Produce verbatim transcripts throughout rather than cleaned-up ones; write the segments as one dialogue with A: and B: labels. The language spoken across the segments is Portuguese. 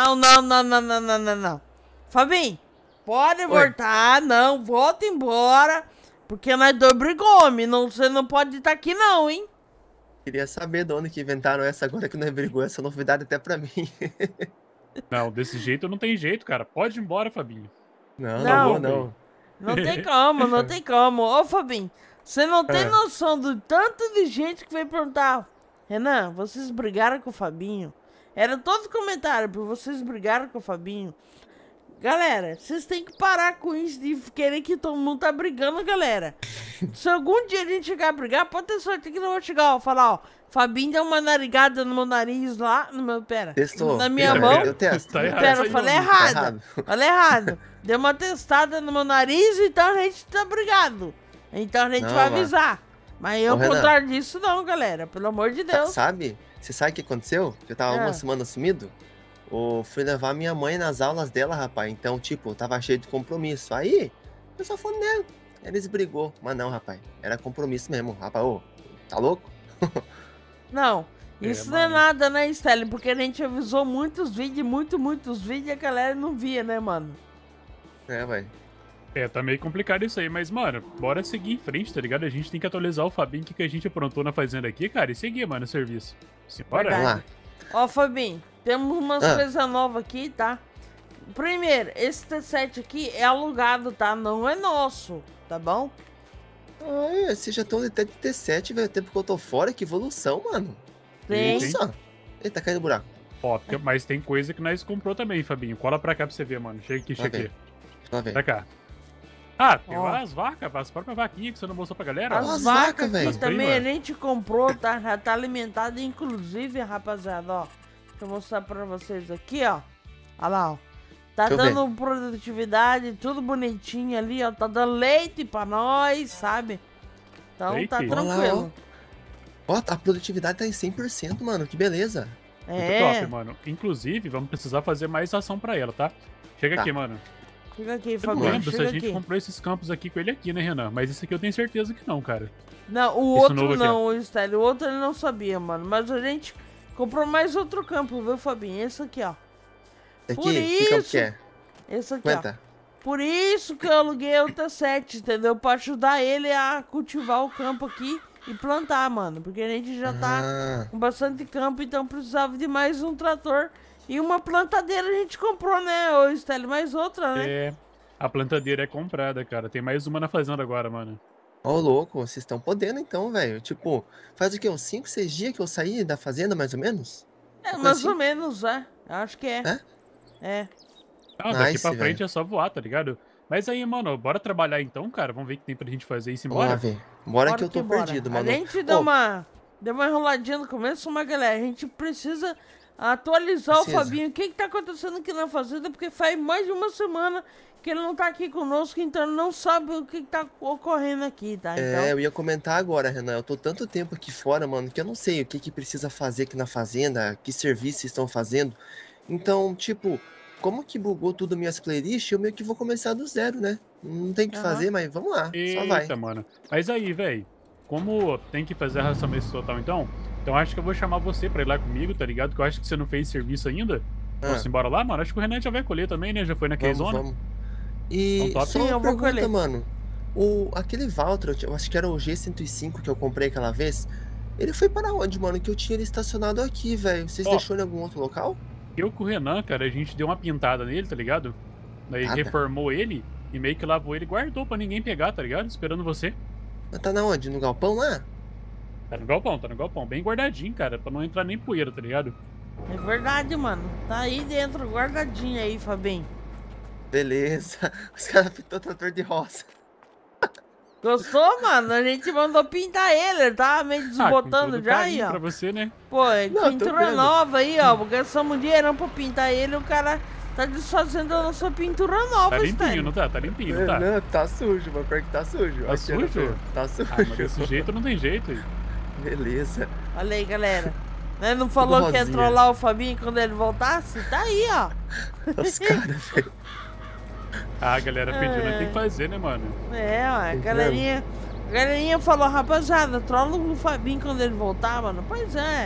A: Não, não, não, não, não, não, não, não. Fabinho, pode
B: Oi.
A: voltar, não, volta embora, porque nós dois brigou, homem, não, você não pode estar aqui não, hein?
B: Queria saber de onde que inventaram essa agora que não brigou, essa novidade até pra mim.
C: Não, desse jeito não tem jeito, cara. Pode ir embora, Fabinho.
B: Não,
A: Não.
B: não vou não.
A: Não tem como, não tem como. Ô, Fabinho, você não tem
B: Ah.
A: noção do tanto de gente que veio perguntar. Renan, vocês brigaram com o Fabinho? Era todo comentário, porque vocês brigaram com o Fabinho. Galera, vocês têm que parar com isso de querer que todo mundo tá brigando, galera. Se algum dia a gente chegar a brigar, pode ter sorte que não vai chegar, ó. Falar, ó, Fabinho deu uma narigada no meu nariz lá, no meu, pera,
B: Testou.
A: na minha
B: Tá
A: mão.
B: errado, Eu testo.
C: Tá errado.
A: Pera,
C: isso
A: eu
C: aí,
A: falei
C: homem.
A: errado.
B: errado.
A: Falei errado. Deu uma testada no meu nariz, então a gente tá brigado. Então a gente
B: Não,
A: vai
B: mas-
A: avisar. Mas eu,
B: Ô,
A: ao
B: Renan.
A: contrário disso, não, galera. Pelo amor de
B: Tá,
A: Deus.
B: sabe? Você sabe o que aconteceu? Eu tava
A: Ah.
B: uma semana sumido. Eu fui levar minha mãe nas aulas dela, rapaz. Então, tipo, tava cheio de compromisso. Aí, eu só falei, né? Eles brigou. Mas não, rapaz. Era compromisso mesmo. Rapaz, ô, tá louco?
A: Não,
C: É,
A: isso não é
C: mano.
A: nada, né, Stelling? Porque a gente avisou muitos vídeos, muito, muitos vídeos e a galera não via, né, mano?
B: É, vai.
C: É, tá meio complicado isso aí, mas, mano, bora seguir em frente, tá ligado? A gente tem que atualizar o Fabinho, o que, que a gente aprontou na fazenda aqui, cara, e seguir, mano, o serviço. Simbora.
B: Vamos lá.
A: Ó, Fabinho, temos umas
B: Ah.
A: coisas novas aqui, tá? Primeiro, esse T sete aqui é alugado, tá? Não é nosso, tá bom?
B: Ai, vocês já estão até de T sete, velho. O tempo que eu tô fora, que evolução, mano.
A: Tem.
C: Sim.
B: Nossa. Eita, caiu no buraco.
C: Ó, tem- mas tem coisa que nós comprou também, Fabinho. Cola pra cá pra você ver, mano. Chega aqui, chega
B: Ok.
C: aqui.
B: Deixa eu ver.
C: Pra cá. Ah, tem
A: Ó.
C: as vacas, as próprias vaquinhas que você não mostrou pra galera.
A: As
B: As
A: vacas
B: vacas,
A: aqui
B: velho.
C: As
A: também a
C: primas.
A: gente comprou, tá? Já tá alimentada, inclusive, rapaziada, ó. Deixa eu mostrar pra vocês aqui, ó. Olha lá, ó. Tá
B: Deixa eu
A: dando produtividade, tudo bonitinho ali, ó. Tá dando leite pra nós, sabe? Então
C: Leite?
A: tá
C: Olha
B: lá,
A: tranquilo.
B: Ó, a produtividade tá em cem por cento, mano. Que beleza.
C: Muito
A: É,
C: top, mano. Inclusive, vamos precisar fazer mais ação pra ela, tá? Chega
B: Tá.
C: aqui, mano.
A: fica aqui,
C: Eu não
A: Fabinho,
C: lembro se a
A: chega
C: gente
A: aqui.
C: comprou esses campos aqui com ele aqui, né, Renan? Mas esse aqui eu tenho certeza que não, cara.
A: Não, o
C: Esse
A: outro
C: novo aqui,
A: não, o Stélio. O outro ele não sabia, mano. Mas a gente comprou mais outro campo, viu, Fabinho? Esse aqui, ó.
B: Aqui,
A: Por
B: que campo
A: isso-
B: que é?
A: Esse aqui, ó.
B: Aguenta.
A: Por isso que eu aluguei o T sete, entendeu? Pra ajudar ele a cultivar o campo aqui e plantar, mano. Porque a gente já tá
B: Ah,
A: com bastante campo, então precisava de mais um trator. E uma plantadeira a gente comprou, né, ô Stélio? Mais outra, né?
C: É. A plantadeira é comprada, cara. Tem mais uma na fazenda agora, mano.
B: ó, louco, vocês estão podendo então, velho. Tipo, faz o quê? Uns cinco, seis dias que eu saí da fazenda, mais ou menos?
A: É,
B: coisa
A: mais
B: assim?
A: ou menos, é. Acho que é.
B: É?
A: É.
C: Não, daqui
B: Nice,
C: pra frente
B: velho.
C: é só voar, tá ligado? Mas aí, mano, bora trabalhar então, cara. Vamos ver o que tem pra gente fazer e se
B: Vamos lá,
C: embora.
B: velho. Bora que eu tô
A: bora.
B: perdido,
A: A
B: mano.
A: gente deu
B: Ô,
A: uma. Deu uma enroladinha no começo, mas galera, a gente precisa atualizar
B: Precisa.
A: o Fabinho. O que que tá acontecendo aqui na fazenda? Porque faz mais de uma semana que ele não tá aqui conosco, então ele não sabe o que que tá ocorrendo aqui, tá? Então,
B: É, eu ia comentar agora, Renan. Eu tô tanto tempo aqui fora, mano, que eu não sei o que que precisa fazer aqui na fazenda, que serviços estão fazendo. Então, tipo, como que bugou tudo minhas playlists, eu meio que vou começar do zero, né? Não tem o que
A: Aham.
B: fazer, mas vamos lá, só vai.
C: Eita, mano. Mas aí, velho, como tem que fazer a racionamento total então, então acho que eu vou chamar você pra ir lá comigo, tá ligado? Que eu acho que você não fez serviço ainda.
B: Ah.
C: Vamos embora lá, mano? Acho que o Renan já vai colher também, né? Já foi na
B: Vamos,
C: zona.
B: vamos. E
C: Então, top.
B: só
A: Sim,
B: uma
A: eu vou
B: pergunta,
A: colher.
B: mano. O, aquele Valtra, eu acho que era o G cento e cinco que eu comprei aquela vez. Ele foi para onde, mano? Que eu tinha ele estacionado aqui, velho. Vocês
C: Ó.
B: deixou ele em algum outro local?
C: Eu com o Renan, cara, a gente deu uma pintada nele, tá ligado? Daí
B: Ah, tá.
C: reformou ele e meio que lavou ele e guardou pra ninguém pegar, tá ligado? Esperando você.
B: Mas tá na onde? No galpão lá?
C: Tá no galpão, tá no galpão. Bem guardadinho, cara, pra não entrar nem poeira, tá ligado?
A: é verdade, mano. Tá aí dentro, guardadinho aí, Fabinho.
B: Beleza. Os caras pintou trator de roça.
A: Gostou, mano? A gente mandou pintar ele, ele tava meio
C: Ah, com
A: desbotando
C: todo
A: já aí,
C: carinho
A: ó.
C: pra você, né?
A: Pô, é
B: Não, tô
A: pintura
B: vendo.
A: nova aí, ó. Gastamos um dinheirão pra pintar ele, o cara tá desfazendo a nossa pintura nova,
C: Tá limpinho,
A: Stanley.
C: não tá? Tá limpinho, não tá?
B: Não, tá sujo, mano. Pior que tá sujo.
C: Tá
B: Aqui,
C: sujo?
B: Ana, Tá sujo.
C: Ah, mas desse jeito não tem jeito aí.
B: Beleza.
A: Olha aí, galera. Né, não falou que ia
B: rosinha.
A: trollar o Fabinho quando ele voltasse? Tá aí, ó.
B: Os caras, velho.
C: Ah, a galera pediu, nós tem que fazer, né, mano?
A: É, ó, a galerinha, a galerinha falou, rapaziada, trola o Fabinho quando ele voltar, mano. Pois é,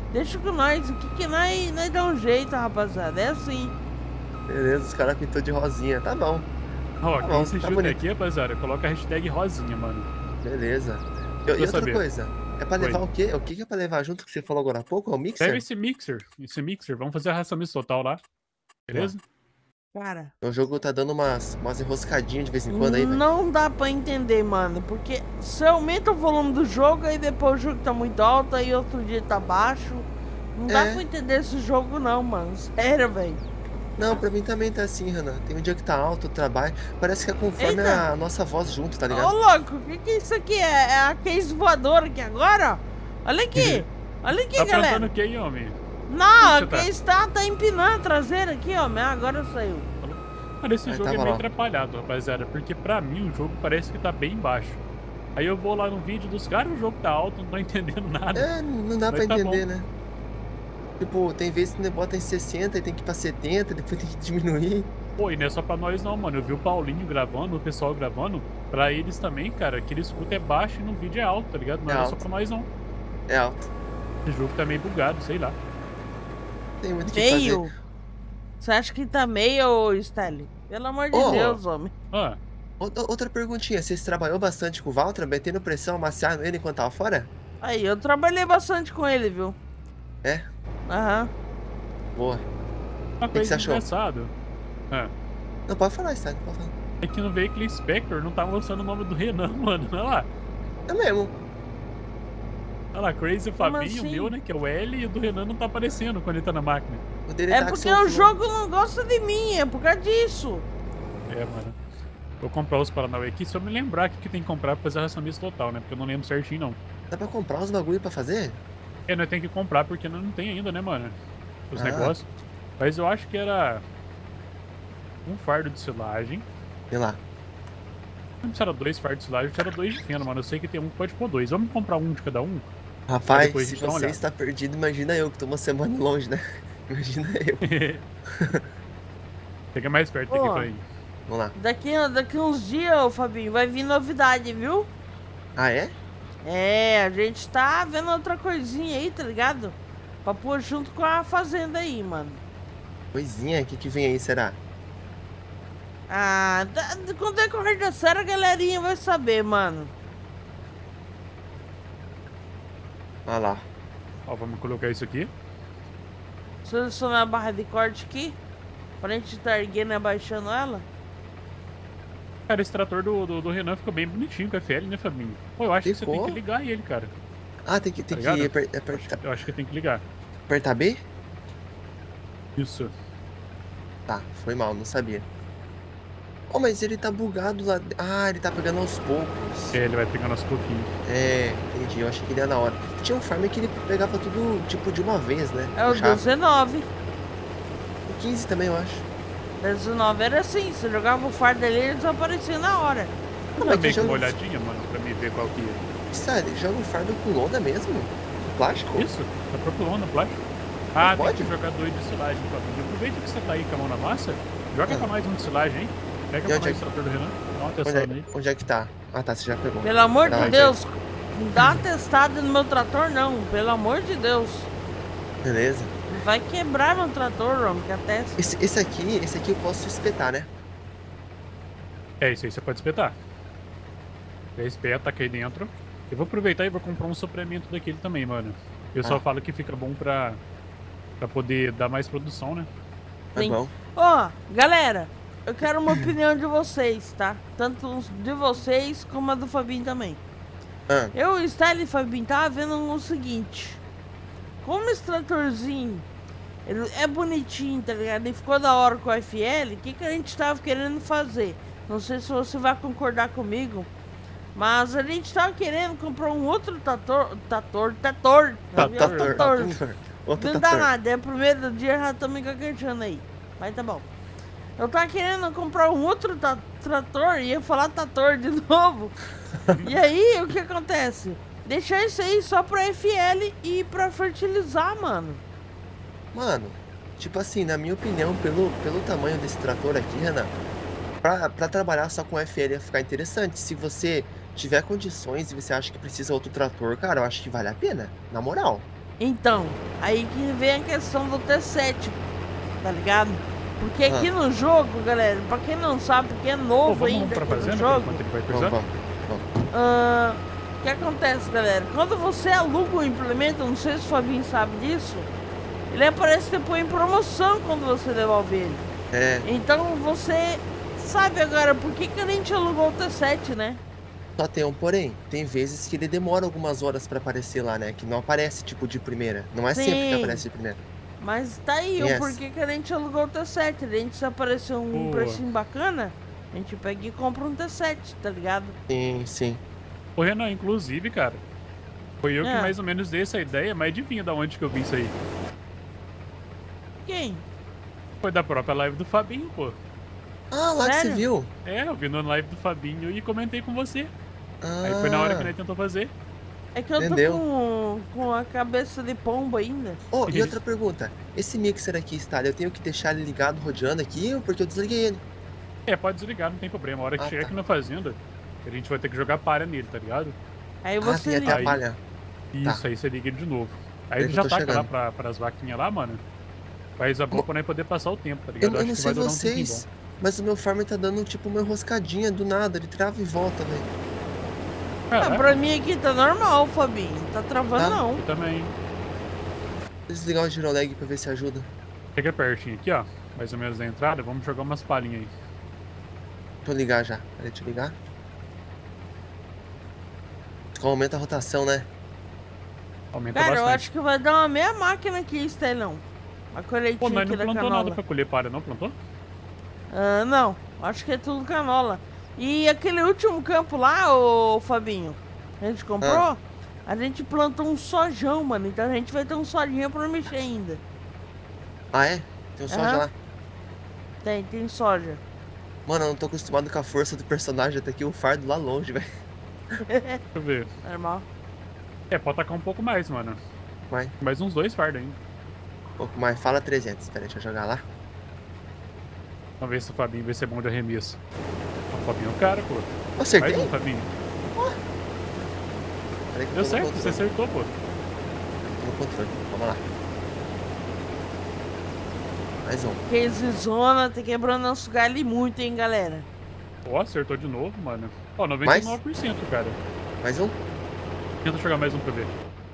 A: Deixa com nós. O que que nós, nós dá um jeito, rapaziada. É assim.
B: Beleza, os caras pintou de rosinha. Tá bom.
C: Ó,
B: Tá
C: quem
B: bom,
C: assistiu
B: tá
C: até
B: bonito.
C: aqui, rapaziada, coloca a hashtag rosinha, mano.
B: Beleza. E, e
C: Quer
B: outra
C: saber?
B: coisa. É pra
C: Oi.
B: levar o quê? O que que é pra levar junto que você falou agora há pouco? É o
C: Pega
B: mixer?
C: esse mixer, esse mixer. Vamos fazer a ração mista total lá. Beleza?
A: Cara,
B: O jogo tá dando umas, umas enroscadinhas de vez em quando aí, velho.
A: não dá pra entender, mano. Porque você aumenta o volume do jogo, aí depois o jogo tá muito alto, aí outro dia tá baixo. Não dá
B: É.
A: pra entender esse jogo, não, mano. Sério, velho.
B: Não, pra mim também tá assim, Renan. Tem um dia que tá alto, o trabalho. Parece que é conforme
A: Eita.
B: a nossa voz junto, tá
A: Ô,
B: ligado?
A: louco, o que que é isso aqui? É, é a case voadora aqui agora? ó? Olha aqui. Olha aqui,
C: Tá
A: galera.
C: plantando o que aí, homem?
A: Não, a
C: Onde você tá?
A: case tá, tá empinando a traseira aqui, ó. Mas agora saiu.
C: Cara, esse
B: Aí
C: jogo é
B: tava
C: meio
B: lá.
C: atrapalhado, rapaziada, porque pra mim o jogo parece que tá bem baixo. Aí eu vou lá no vídeo dos caras, o jogo tá alto, não tô entendendo nada.
B: É, não dá
C: Mas
B: pra
C: tá
B: entender,
C: bom.
B: né? Tipo, tem vezes que bota em sessenta e tem que ir pra setenta, depois tem que diminuir.
C: Pô, e não é só pra nós não, mano. Eu vi o Paulinho gravando, o pessoal gravando. Pra eles também, cara, que eles escutam é baixo e no vídeo é alto, tá ligado? Não
B: É
C: é, só
B: alto.
C: pra nós não.
B: É alto.
C: Esse jogo tá meio bugado, sei lá.
B: Tem muito o que fazer.
A: Meio. Você acha que tá meio, Stanley? Pelo amor de
B: Ô.
A: Deus, homem.
C: Ah,
B: Outra outra perguntinha, vocês trabalhou bastante com o Valtra, metendo pressão, amaciando ele enquanto tava fora?
A: Aí, eu trabalhei bastante com ele, viu?
B: É?
A: Aham.
B: Boa.
C: uma
B: que
C: coisa
B: você achou?
C: engraçada. Ah,
B: Não, pode falar, Stan, pode falar.
C: é que no veículo Spectre não tá mostrando o nome do Renan, mano. Olha lá.
B: É mesmo.
C: Olha lá, Crazy
A: Como
C: Fabinho,
A: assim?
C: o meu, né? Que é o L, e o do Renan não tá aparecendo quando ele tá na máquina.
B: O dele
A: É
B: tá com
A: porque
B: som
A: o
B: full.
A: jogo não gosta de mim, é por causa disso.
C: É, mano. Vou comprar os Paranauê aqui, se eu me lembrar o que, que tem que comprar pra fazer a ração mista total, né? Porque eu não lembro certinho, não.
B: Dá pra comprar os bagulho pra fazer?
C: É, nós tem que comprar porque nós não tem ainda, né, mano? Os
B: Ah.
C: negócios. Mas eu acho que era um fardo de silagem.
B: Sei lá.
C: Não sei se era dois fardos de silagem, se era dois de feno, mano. Eu sei que tem um que pode pôr dois. Vamos comprar um de cada um?
B: Rapaz,
C: depois a
B: se
C: gente dá uma
B: você
C: olhada.
B: está perdido, imagina eu, que tô uma semana longe, né? Imagina eu.
C: Chega mais perto
A: Ô.
C: aqui pra mim.
B: Vamos lá.
A: Daqui, daqui uns dias, ô Fabinho, vai vir novidade, viu?
B: Ah, é?
A: É, a gente tá vendo outra coisinha aí, tá ligado? Pra pôr junto com a fazenda aí, mano.
B: Coisinha, o que que vem aí, será?
A: Ah, da- da- com o decorrer da série a galerinha vai saber, mano.
B: Olha lá.
C: Ó, vamos colocar isso aqui.
A: Selecionar a barra de corte aqui. Pra gente estar erguendo e abaixando ela.
C: Cara, esse trator do, do, do Renan ficou bem bonitinho com F L, né, Fabinho? Pô, eu acho que você tem
B: Ficou.
C: que ligar ele, cara.
B: Ah, tem que, tem
C: Tá
B: que
C: ligado?
B: aper-
C: Eu acho,
B: apertar,
C: que- eu acho que tem que ligar.
B: apertar B?
C: Isso.
B: Tá, foi mal, não sabia. Oh, mas ele tá bugado lá. Ah, ele tá pegando aos poucos.
C: É, ele vai pegando aos pouquinhos.
B: É, entendi. Eu achei que ele ia na hora. Tinha um farm que ele pegava tudo, tipo, de uma vez, né?
A: É o
B: Puxava.
A: dezenove.
B: O quinze também, eu acho.
A: dezenove era assim, você jogava o fardo dele e ele desaparecia na hora.
B: Não,
C: Dá
B: mas que
C: meio que uma
B: jogo...
C: olhadinha, mano, pra mim ver qual que é.
B: Sério, joga o farm com lona mesmo? Com plástico?
C: Isso, tá propulando plástico. Ah, tem
B: pode?
C: que jogar dois de silagem, Fabinho. Aproveita que você tá aí com a mão na massa, joga
B: Ah.
C: pra mais um de silagem, hein? Pega
B: E
C: pra
B: onde é
C: mais o
B: que-
C: trator do Renan. Dá uma
B: Onde
C: atenção
B: é,
C: nele.
B: onde é que tá? Ah, tá, você já pegou.
A: Pelo amor
B: Tá,
A: de Deus, não dá testada no meu trator não, pelo amor de Deus.
B: Beleza.
A: Vai quebrar meu trator, homem, que até...
B: Esse, esse aqui, esse aqui eu posso espetar, né?
C: É, isso aí você pode espetar. Você espeta aqui dentro. Eu vou aproveitar e vou comprar um suplemento daquele também, mano. Eu só
B: Ah.
C: falo que fica bom pra, pra poder dar mais produção, né?
B: Tá
A: Sim.
B: bom.
A: Ó, galera, eu quero uma opinião de vocês, tá? Tanto de vocês como a do Fabinho também.
B: Ah,
A: Eu, Style e Fabinho, tava vendo o seguinte. Como esse tratorzinho, ele é bonitinho, tá ligado? E ficou da hora com o F L, o que, que a gente tava querendo fazer? Não sei se você vai concordar comigo, mas a gente tava querendo comprar um outro trator... Trator... Trator...
B: tá,
C: Tator,
B: tá,
A: trator.
B: tá, tá, outro
A: Não dá
B: tator.
A: nada, é o primeiro dia já tô me gaguejando aí. Mas tá bom. Eu tava querendo comprar um outro ta- trator, ia falar trator de novo. E aí, o que acontece? Deixar isso aí só pra F L e pra fertilizar, mano.
B: Mano, tipo assim, na minha opinião, pelo, pelo tamanho desse trator aqui, Renan, pra, pra trabalhar só com F L ia ficar interessante. Se você tiver condições e você acha que precisa outro trator, cara, eu acho que vale a pena, na moral.
A: Então, aí que vem a questão do T sete, tá ligado? Porque aqui
B: Ah.
A: no jogo, galera, pra quem não sabe, porque é
C: Pô,
A: novo
C: vamos
A: ainda
C: pra
A: aqui
C: fazenda,
A: no
C: cara,
A: jogo,
C: enquanto ele vai
B: Vamos,
C: cruzar?
B: vamos, vamos.
A: ah, o que acontece, galera? Quando você aluga um implemento, não sei se o Fabinho sabe disso, ele aparece depois em promoção quando você devolve ele.
B: É,
A: Então você sabe agora por que, que a gente alugou o T sete, né?
B: só tem um porém. Tem vezes que ele demora algumas horas pra aparecer lá, né? Que não aparece, tipo, de primeira. Não é sempre que
A: Sim.
B: aparece de primeira.
A: Mas tá aí
B: Yes.
A: o porquê que a gente alugou o T sete. A gente, se aparecer um
C: Boa.
A: precinho bacana, a gente pega e compra um T sete, tá ligado?
B: Sim, sim.
C: Ô, Renan, inclusive, cara, foi eu
A: É.
C: que mais ou menos dei essa ideia, mas adivinha da onde que eu vi isso aí?
A: Quem?
C: Foi da própria live do Fabinho, pô.
B: Ah, lá que você
A: Sério?
B: viu.
C: É, eu vi na live do Fabinho e comentei com você. Aí foi na hora que
B: Ah.
C: ele tentou fazer.
A: É que eu tô
B: Entendeu?
A: com, com a cabeça de pombo ainda.
B: Oh, e
C: Isso.
B: outra pergunta. Esse mixer aqui, está, eu tenho que deixar ele ligado, rodeando aqui, ou porque eu desliguei ele?
C: É, pode desligar, não tem problema. A hora que
B: Ah,
C: chegar
B: tá.
C: aqui na fazenda, a gente vai ter que jogar palha nele, tá ligado?
A: Aí
B: Ah,
A: você
B: tem até
A: liga.
B: a
C: Aí.
B: palha.
C: Isso, aí você liga ele de novo. Aí
B: É
C: ele
B: que
C: já
B: eu tô
C: taca lá
B: chegando.
C: pra, pras vaquinhas lá, mano. Faz a boa pra nós poder passar o tempo, tá ligado?
B: Eu, eu
C: acho
B: não
C: que
B: sei
C: vai durar um tempinho
B: vocês,
C: bom.
B: mas o meu farmer tá dando tipo uma enroscadinha do nada. Ele trava e volta, velho.
A: Ah,
C: Caraca,
A: pra mim aqui tá normal, Fabinho. Não tá travando,
B: Tá.
A: não.
C: eu também.
B: Vou desligar o girolag pra ver se ajuda.
C: Chega pertinho aqui, ó. Mais ou menos da entrada. Vamos jogar umas palhinhas aí.
B: Deixa eu ligar já. Peraí, deixa eu ligar. Com aumenta a rotação, né?
C: Aumenta
A: Cara, eu
C: bastante.
A: acho que vai dar uma meia máquina aqui, Estelão. A colheitinha
C: Pô, nós
A: aqui
C: não
A: da
C: plantou
A: canola.
C: nada pra colher palha, não plantou?
A: Ah, não, acho que é tudo canola. E aquele último campo lá, ô Fabinho, a gente comprou,
B: Ah.
A: a gente plantou um sojão, mano. Então a gente vai ter um sojinho pra mexer ainda.
B: Ah, é? Tem um soja
A: Aham.
B: lá.
A: Tem, tem soja.
B: Mano, eu não tô acostumado com a força do personagem até aqui o fardo lá longe, velho.
C: Deixa eu ver.
A: Normal.
C: É, pode tacar um pouco mais, mano.
B: Vai,
C: Mais uns dois fardos ainda.
B: um pouco mais. Fala trezentos. Peraí, deixa eu jogar lá.
C: Vamos ver se o Fabinho vai ser bom de arremesso. O Fabinho é o cara, pô.
B: Acertei?
C: Mais um, Fabinho.
B: Peraí que eu
C: Deu
B: tô no
C: certo, você
B: controle.
C: acertou, pô.
B: Tô no controle. Vamos lá. Mais um.
A: Case Zona tá quebrando nosso galho muito, hein, galera.
C: Ó, acertou de novo, mano. Ó, noventa e nove por cento, cara.
B: Mais um?
C: Tenta jogar mais um pra ver.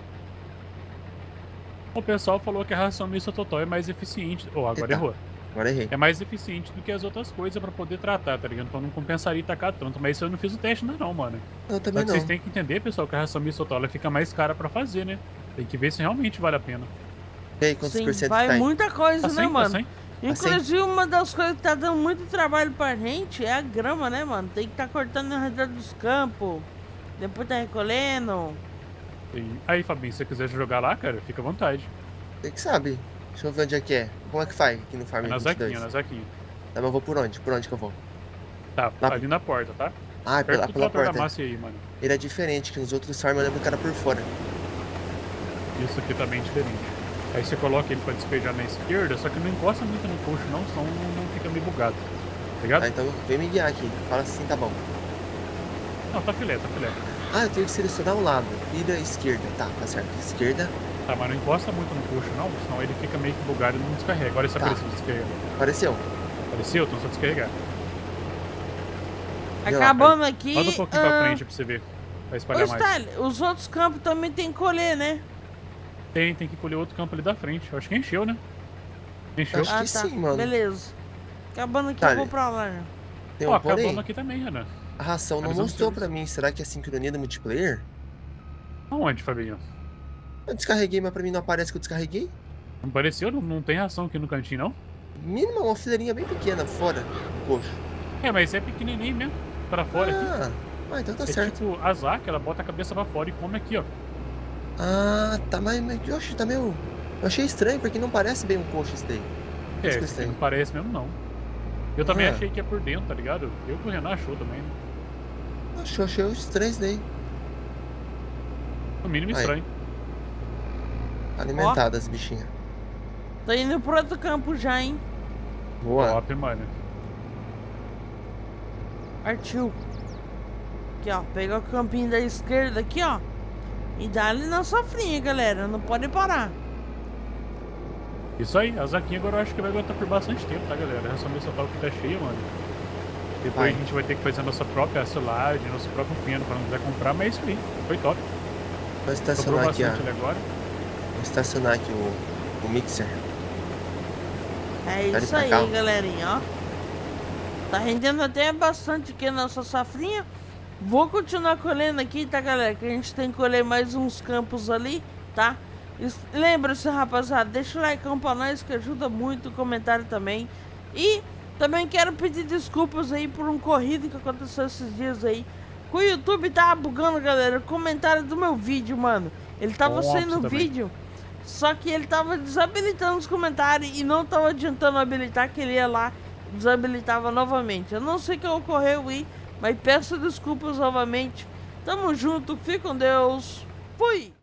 C: O pessoal falou que a ração mista total é mais eficiente. Oh, agora
B: Eita.
C: errou.
B: Agora errei.
C: É mais eficiente do que as outras coisas pra poder tratar, tá ligado? Então não compensaria tacar tanto. Mas isso eu não fiz o teste ainda não, mano.
B: Eu
C: Só
B: também
C: que
B: não.
C: vocês têm que entender, pessoal, que a ração mista total ela fica mais cara pra fazer, né? Tem que ver se realmente vale a pena.
B: E aí, quantos
A: Sim,
B: por cento
A: vai
B: tá aí?
A: muita coisa,
C: Tá
A: né,
C: cem, tá
A: mano?
C: cem?
A: Inclusive, uma das coisas que tá dando muito trabalho pra gente é a grama, né, mano? Tem que tá cortando ao redor dos campos, depois tá recolhendo.
C: E aí, Fabinho, se você quiser jogar lá, cara, fica à vontade.
B: Você que sabe. Deixa eu ver onde é que é. Como é que faz aqui no
C: É
B: Farm
C: na
B: vinte e
C: Zaquinha,
B: dois?
C: na Zaquinha.
B: Tá, mas eu vou por onde? Por onde que eu vou?
C: Tá,
B: Lá-
C: ali na porta, tá?
B: Ah,
C: Perto
B: pela,
C: do
B: pela
C: trator da
B: porta.
C: massa aí, mano.
B: Ele é diferente, que nos outros Farm eu lembro que era por fora.
C: Isso aqui tá bem diferente. Aí você coloca ele pra despejar na esquerda, só que não encosta muito no coxo não, senão não fica meio bugado. Tá ligado?
B: Ah, então vem me guiar aqui. Fala assim, tá bom.
C: Não, tá filé, tá filé.
B: Ah, eu tenho que selecionar um lado. Vira esquerda. Tá, tá certo. Esquerda.
C: Tá, mas não encosta muito no coxo não, senão ele fica meio que bugado e não descarrega. Agora esse
B: Tá.
C: apareceu descarregar.
B: Apareceu.
C: Apareceu? Então só descarregar.
B: Viu lá,
A: Acabando aqui.
C: Manda um pouquinho pra
A: ah,
C: frente pra você ver. Vai
A: Ô,
C: espalhar mais.
A: Stalin, os outros campos também tem que colher, né?
C: Tem, tem que colher outro campo ali da frente. Eu acho que encheu, né? Encheu.
B: Acho que sim, mano.
A: Beleza. Acabando aqui,
B: Tá,
A: eu vou pra lá, né?
B: Tem
C: Ó,
B: um
C: acabando
B: porém.
C: aqui também, Renan.
B: A ração não
C: Mas vamos
B: mostrou
C: ver
B: pra
C: isso.
B: mim. Será que é sincronia do multiplayer?
C: Aonde, Fabinho?
B: Eu descarreguei, mas pra mim não aparece que eu descarreguei.
C: Não apareceu? Não, não tem ração aqui no cantinho, não?
B: Mínima, uma fileirinha bem pequena, fora do coxo.
C: É, mas é pequenininho mesmo. Pra fora aqui.
B: Ah, ah, então tá
C: É
B: certo.
C: tipo a Zac, ela bota a cabeça pra fora e come aqui, ó.
B: Ah, tá, mas, mas eu achei, tá meio... Eu achei estranho, porque não parece bem um coxo isso daí.
C: É,
B: Isso que eu
C: esse aqui
B: sei.
C: não parece mesmo, não. Eu também
B: Ah.
C: achei que é por dentro, tá ligado? Eu que o Renan achou também. né?
B: Achei, achei estranho isso daí.
C: No mínimo
B: Aí.
C: estranho.
B: Alimentadas, as bichinhas.
A: Tô indo pro outro campo já, hein?
B: Boa.
C: Top, mano.
A: Partiu. Aqui, ó. Pegar o campinho da esquerda aqui, ó. E dá ali na safrinha, galera. Não pode parar.
C: Isso aí, a Zaquinha agora eu acho que vai aguentar por bastante tempo, tá, galera? Essa mesa tal que tá cheia, mano. Depois
B: Vai.
C: a gente vai ter que fazer a nossa própria silagem, nosso próprio feno pra não quiser comprar, mas é isso aí. Foi top.
B: Vou
C: Sobrou
B: estacionar aqui, ó.
C: bastante ali agora.
B: Vou estacionar aqui o, o mixer.
A: É
B: Tá
A: isso
B: pra
A: aí,
B: cá.
A: galerinha, ó. Tá rendendo até bastante aqui a nossa safrinha. Vou continuar colhendo aqui, tá, galera? Que a gente tem que colher mais uns campos ali, tá? Lembra-se, rapaziada, deixa o like pra nós que ajuda muito, o comentário também. E também quero pedir desculpas aí por um corrido que aconteceu esses dias aí. Que o YouTube tava bugando, galera, o comentário do meu vídeo, mano. Ele tava
C: Bom,
A: saindo
C: também.
A: vídeo, só que ele tava desabilitando os comentários e não tava adiantando habilitar, que ele ia lá desabilitava novamente. Eu não sei o que ocorreu aí, mas peço desculpas novamente. Tamo junto, fique com Deus. Fui!